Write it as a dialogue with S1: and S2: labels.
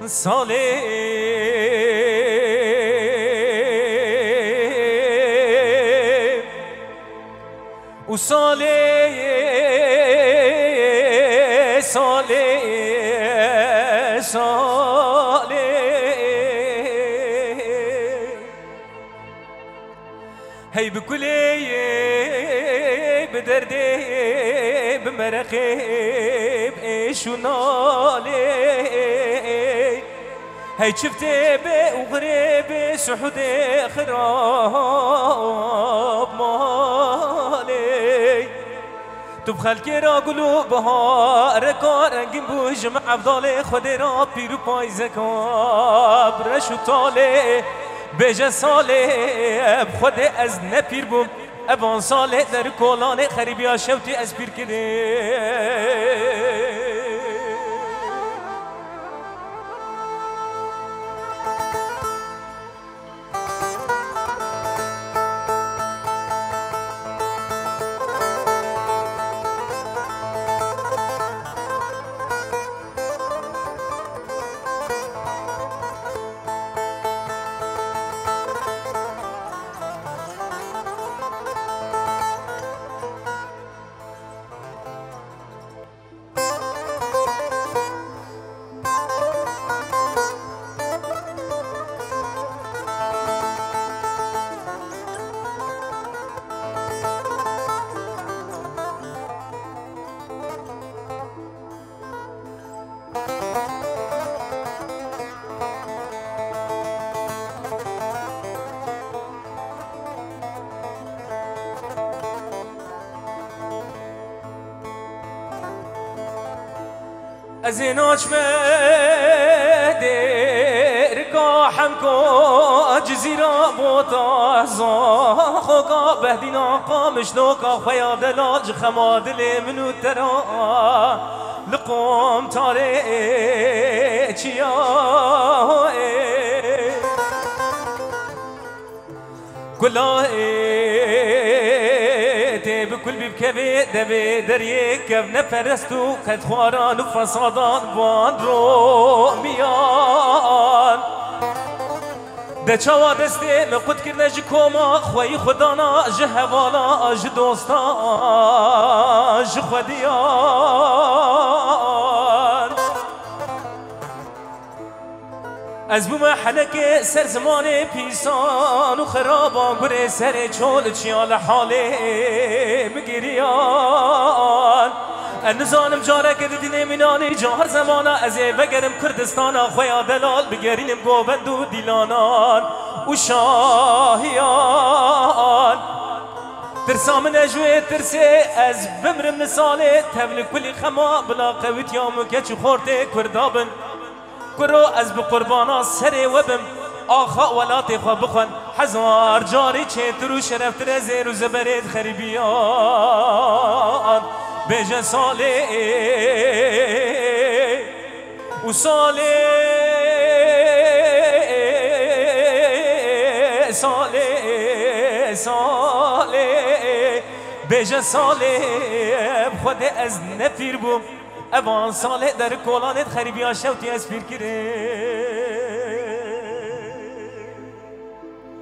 S1: ساله و ساله ساله ساله هی بکلی بدرده بمرقه بإيشو ناله هی شفته بأغرب سحود خراب مالي تو بخلقی را قلوبها رکا رنگین بوش افضال خود را پیرو پایزه کن برشو تاله بجه ساله خود از نپیر بوم ابان ساله در کلان خریبی ها شوتی از پیر کده از این آچمه درگاهم کو جزیرا بوتا خوکا بهدین آقا مشنوکا خویا دلال جخما دل منو ترا لقوم تاره چیا کلا بكل بكبي دبي دري كف نفرستو قد خواران وفصادان بان روميان ده چوا دسته مقود کرنه جی کوما خوی خدانا جه هوالا جه دوستا جه خودیان از بوم حلق سر زمان پیسان و خرابان گره سر چول چیال حاله مگیریان نزانم جاره که دینه منانی جهر زمانا از بگرم کردستانا خویا دلال بگرینم گوبند و دیلانان و شاهیان ترسام نجوه ترسه از بمرم نساله تبل کلی خما بلا قویت یامو که خورده کردابن کرو از بقربانا سر وبم آخا ولات خوا بخون هزار جاری چهتر و شرفت رزیر و زبرید خریبیان بجه ساله و ساله ساله ساله بجه ساله خود از نفیر بوم اوان ساله در کلانت خریبی ها شوتی از پیر کره